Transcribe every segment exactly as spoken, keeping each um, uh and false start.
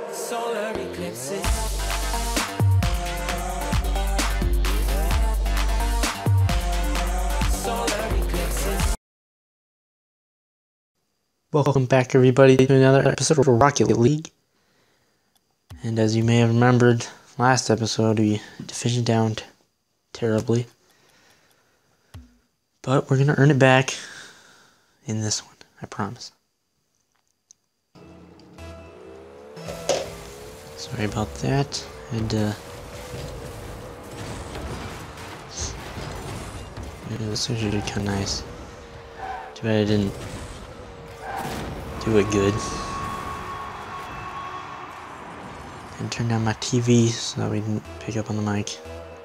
Solar eclipses. Solar eclipses. Welcome back, everybody, to another episode of Rocket League. And as you may have remembered, last episode we division down terribly. But we're going to earn it back in this one, I promise. Sorry about that. And, uh... yeah, this actually did kind of nice. Too bad I didn't do it good. And turn down my T V so that we didn't pick up on the mic.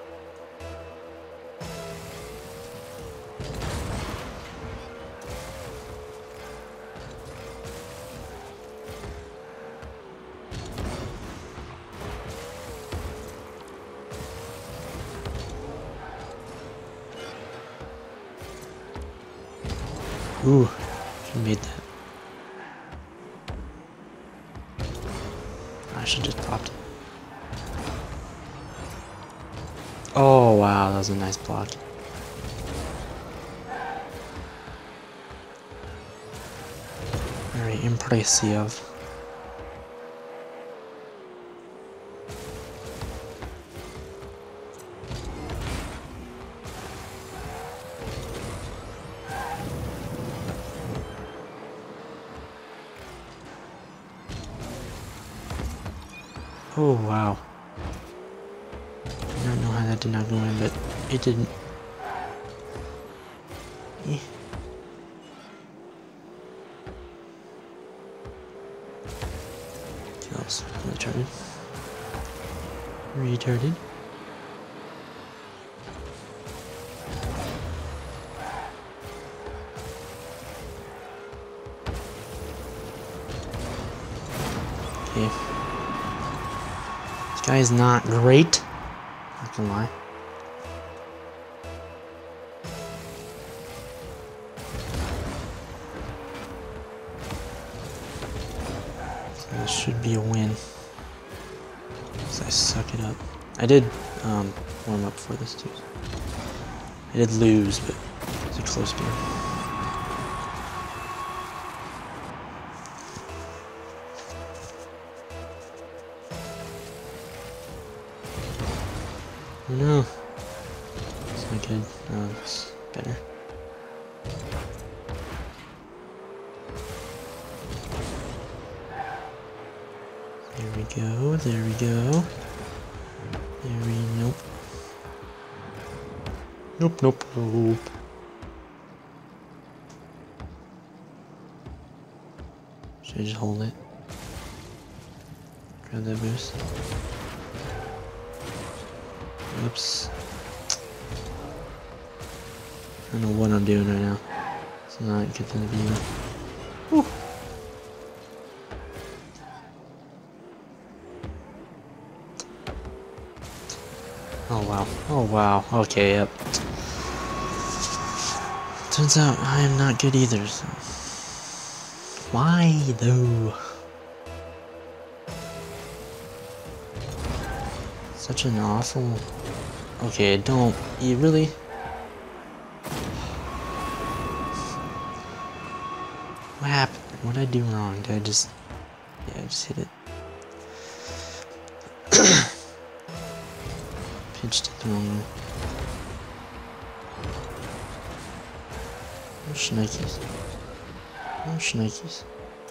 Ooh, should have made that. I should just popped it. Oh wow, that was a nice block. Very impressive. Oh wow. I don't know how that did not go in, but it didn't. Eh. That was retarded. Retarded. Okay. This guy is not great. Not gonna lie. So this should be a win. Because I suck it up. I did um, warm up for this too. I did lose, but it was a close game. Oh no. It's not good. Oh, it's better. There we go, there we go. There we, nope. Nope, nope, nope. Should I just hold it? Grab that boost. Oops. I don't know what I'm doing right now. It's not good to the view. Whew. Oh wow. Oh wow. Okay, yep. Turns out I am not good either, so. Why though? Such an awful. Okay, don't. You really? What happened? What did I do wrong? Did I just. Yeah, I just hit it. Pitched it the wrong way. No shnikes. No shnikes.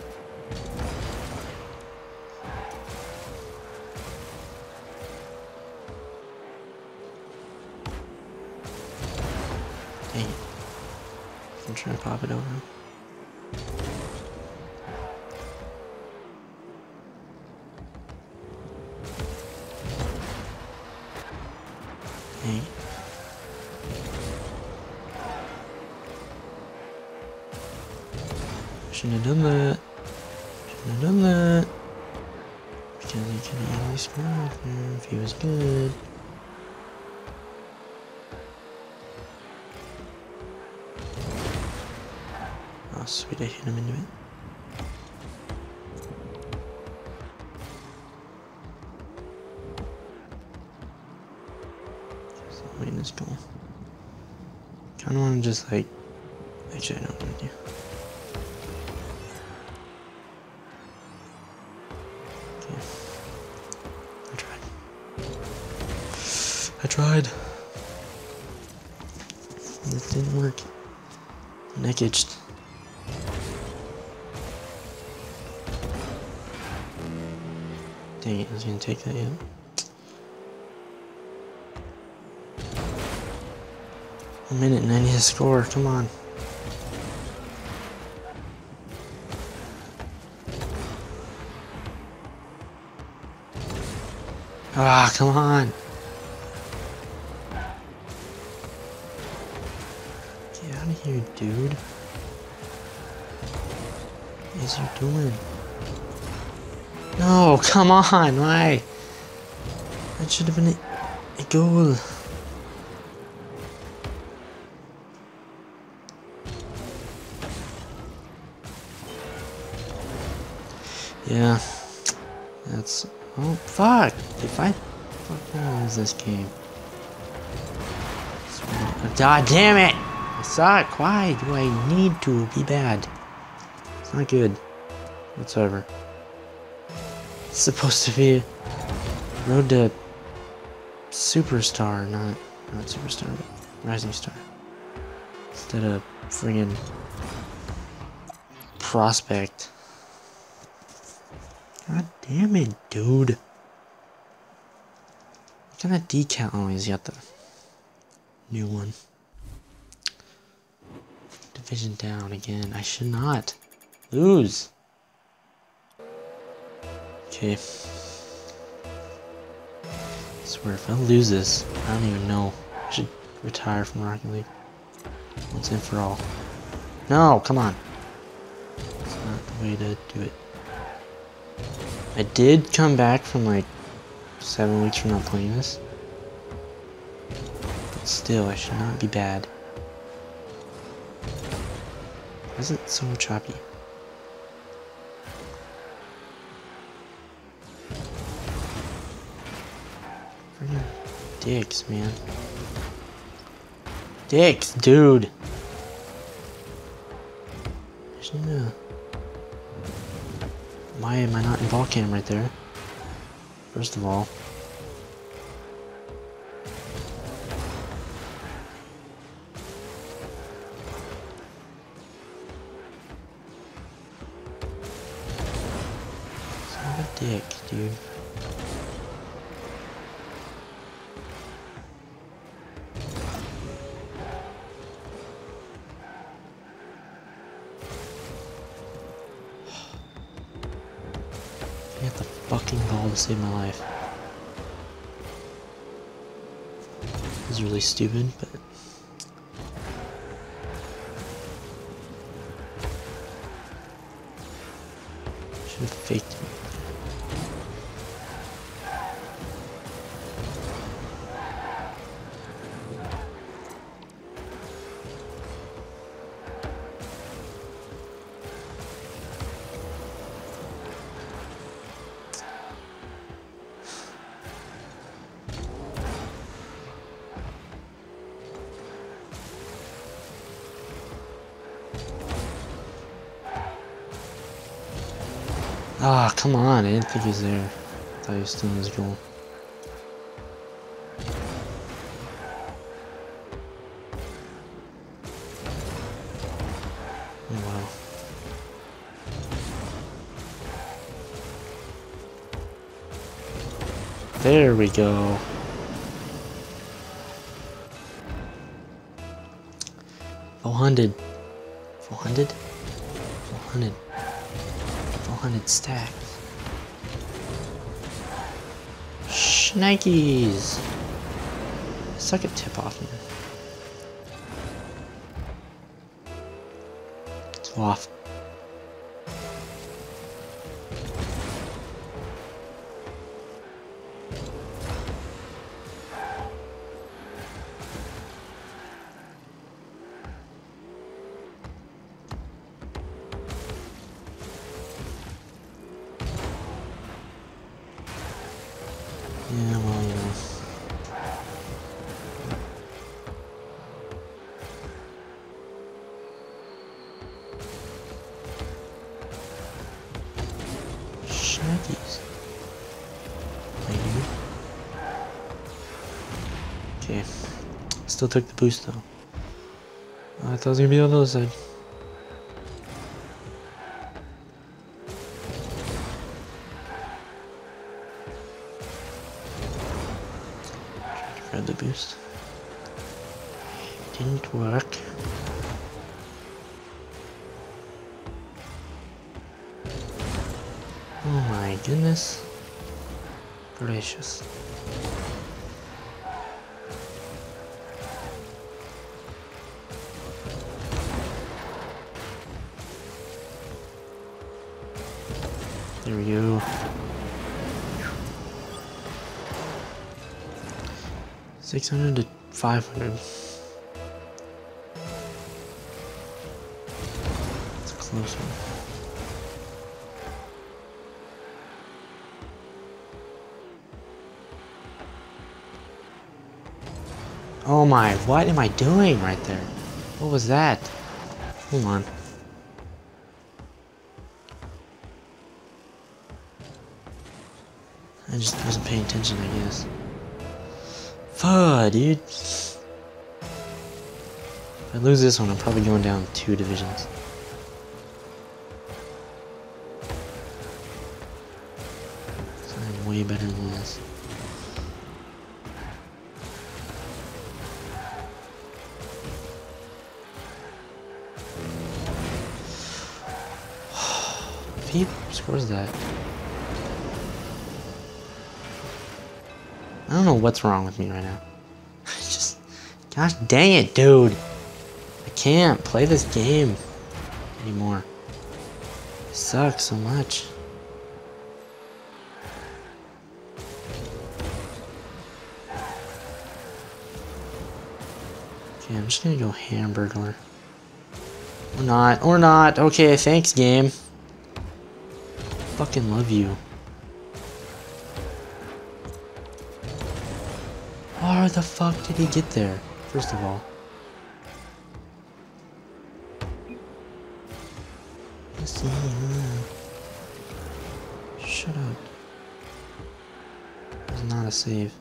Dang it. I'm trying to pop it over. Dang it. Shouldn't have done that. Shouldn't have done that. Because he could have easily scored there if he was good. Oh, sweet, I hit him into it. plane is cool. Kinda wanna just like, actually I know what I'm gonna do. Okay. I tried. I tried. It didn't work. My neck itched. Dang it, I was gonna take that yet. A minute and I need a score, come on. Ah, come on. Get out of here, dude. What is you doing? No, come on, why? That should have been a, a goal. Yeah, that's, oh fuck, if I fucking lose this game. God damn it, I suck, why do I need to be bad? It's not good, whatsoever. It's supposed to be road to superstar, not, not superstar, but rising star. Instead of friggin' prospect. God damn it, dude. What kind of decal? Oh, he's got the new one. Division down again. I should not lose. Okay. I swear, if I lose this, I don't even know. I should retire from Rocket League. Once and for all. No, come on. That's not the way to do it. I did come back from like seven weeks from not playing this. But still, I should not be bad. Why is it so choppy? Freaking dicks, man. Dicks, dude! I just need to... Why am I not in ball cam right there? First of all. Son of a dick, dude. I got the fucking ball to save my life. It was really stupid, but... should have faked it. Ah, oh, come on, I didn't think he was there. I thought he was still in his goal. Oh, wow. There we go. four hundred. four hundred? four hundred. four hundred stacks. Shnikes! I suck at tip off, man. It's off. Yeah, well, you know. trackies. Maybe. Okay. Still took the boost though. Oh, I thought it was gonna be on the other side. Tried to grab the boost. Didn't work. Oh my goodness gracious. There we go. six hundred to five hundred. It's a close one. Oh my, what am I doing right there? What was that? Hold on. I just wasn't paying attention, I guess. Fuck, dude. If I lose this one, I'm probably going down two divisions. So I'm way better than this. If he scores that. I don't know what's wrong with me right now. I just, gosh dang it, dude. I can't play this game anymore. It sucks so much. Okay, I'm just gonna go Hamburglar. Or not, or not. Okay, thanks, game. Fucking love you. How the fuck did he get there, first of all? Listen, shut up. It was not a save.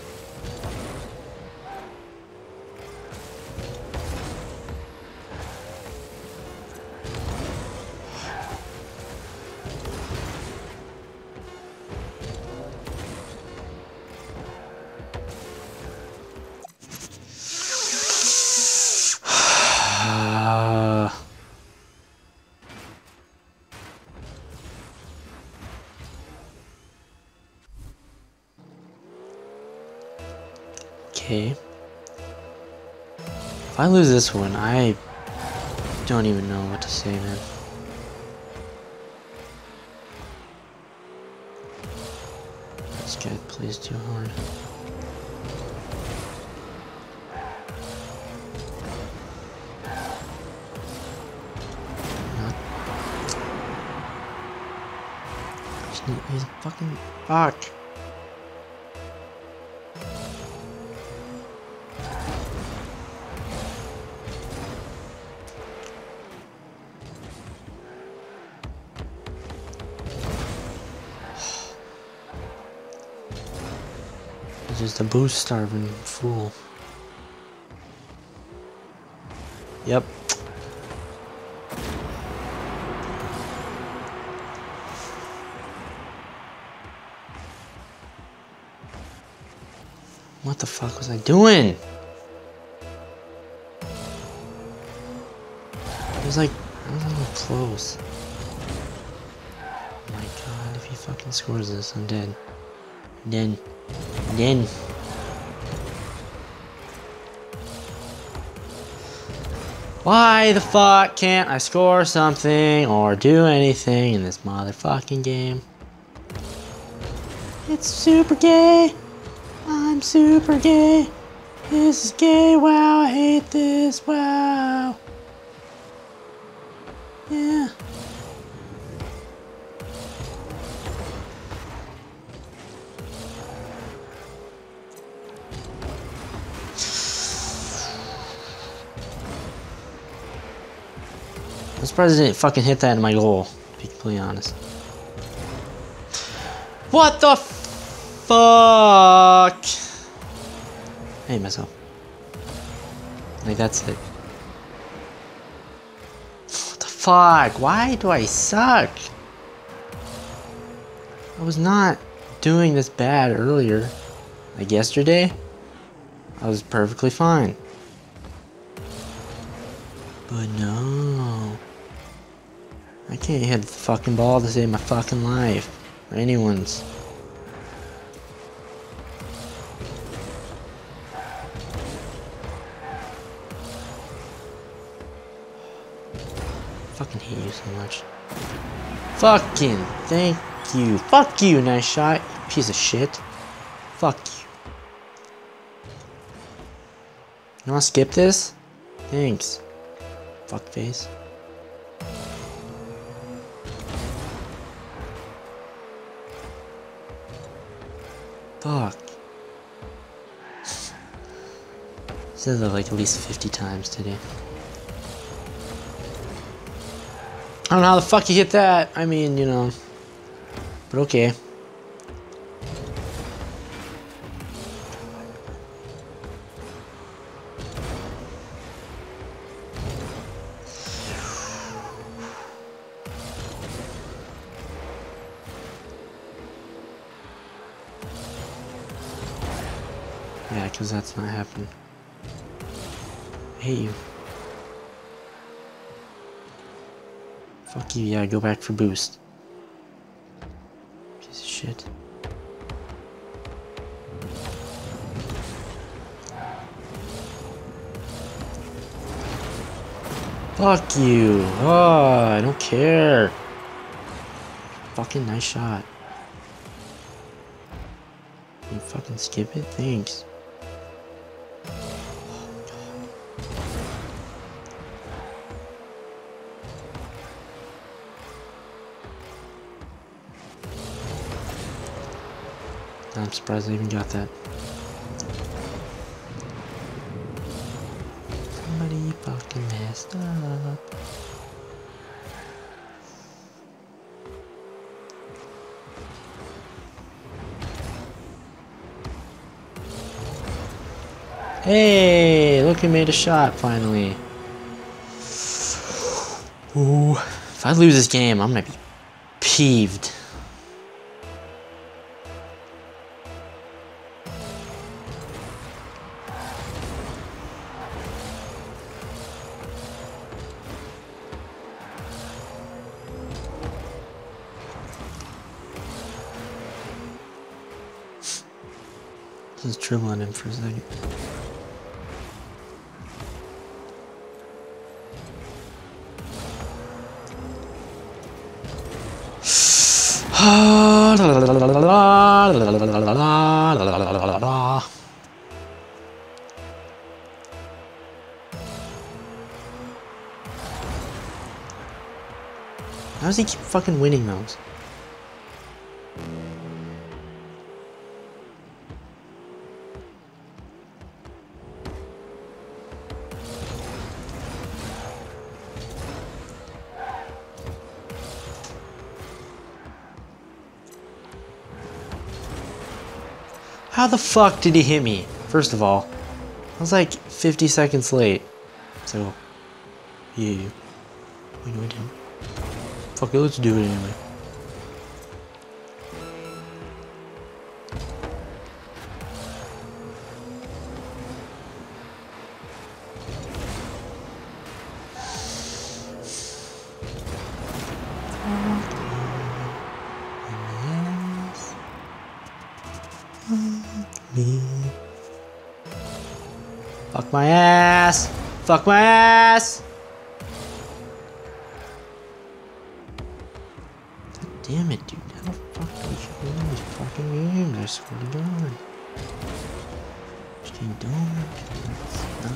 Okay. If I lose this one, I don't even know what to say, man. This guy plays too hard. Not. He's fucking fuck. Just a boost starving fool. Yep. What the fuck was I doing? It was like, I was a little close. Oh my god, if he fucking scores this, I'm dead. I'm dead. Then why the fuck can't I score something or do anything in this motherfucking game? It's super gay. I'm super gay. This is gay. Wow, I hate this. Wow. Yeah. I'm surprised I didn't fucking hit that in my goal, to be completely honest. What the fuck? I hate myself. Like, that's it. What the fuck? Why do I suck? I was not doing this bad earlier. Like yesterday, I was perfectly fine. But no. I can't hit the fucking ball to save my fucking life. Or anyone's. Fucking hate you so much. Fucking thank you. Fuck you, nice shot, you piece of shit. Fuck you. You wanna skip this? Thanks. Fuckface. Fuck. Said that like at least fifty times today. I don't know how the fuck you hit that. I mean, you know. But okay. Yeah, because that's not happening. I hate you. Fuck you, yeah, go back for boost. Piece of shit. Fuck you. Oh, I don't care. Fucking nice shot. Can you fucking skip it? Thanks. I'm surprised I even got that. Somebody fucking messed up. Hey, look who made a shot finally. Ooh, if I lose this game, I'm gonna be peeved. Just dribble on him for a second. How does he keep fucking winning those? How the fuck did he hit me? First of all, I was like fifty seconds late. So, yeah. We know I didn't. Fuck it, let's do it anyway. Me. Fuck my ass! Fuck my ass! God damn it, dude. How the fuck do we keep winning these fucking games? I swear to God. Just ain't doing it. Not.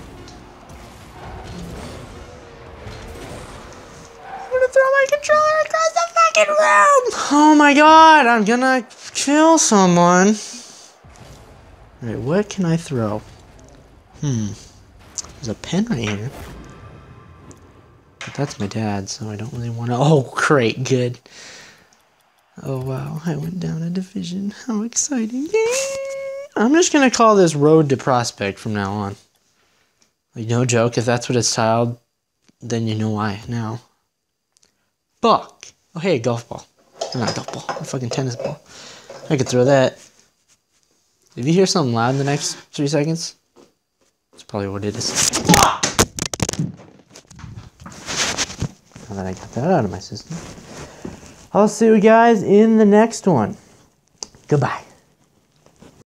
I'm gonna throw my controller across the fucking room! Oh my god, I'm gonna kill someone. Alright, what can I throw? Hmm. There's a pen right here. But that's my dad, so I don't really want to... Oh, great, good. Oh wow, I went down a division. How exciting. I'm just gonna call this Road to Prospect from now on. Like, no joke, if that's what it's tiled, then you know why now. Fuck! Oh hey, a golf ball. Not a golf ball, a fucking tennis ball. I could throw that. If you hear something loud in the next three seconds, that's probably what it is. Now that I got that out of my system. I'll see you guys in the next one. Goodbye.